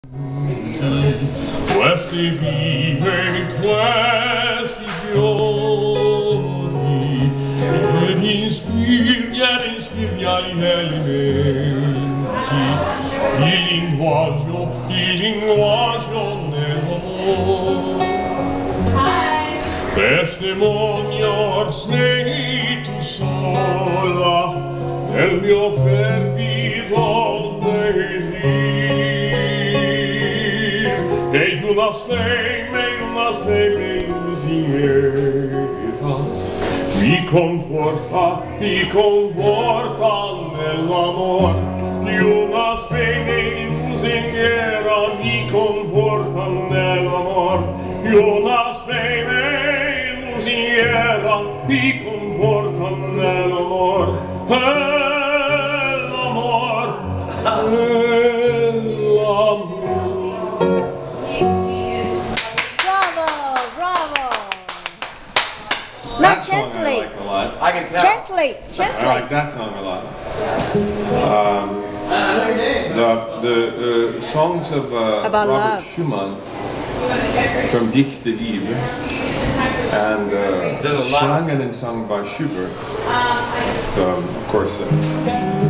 Questi vive, questi fiori, ed inspira gli elementi, il linguaggio nell'amore. Testimoniar sei tu sola, nel mio fervido desir, e una speme lusiera, mi conforta nell'amor, di una speme lusiera, mi conforta nell'amor, di una speme mi conforta nell'amor, nell'amor. Bravo! That song I like a lot. I can tell. Translate. I like that song a lot. The songs of About Robert love. Schumann from Dichte Liebe and Schlangen sung by Schubert. Of course,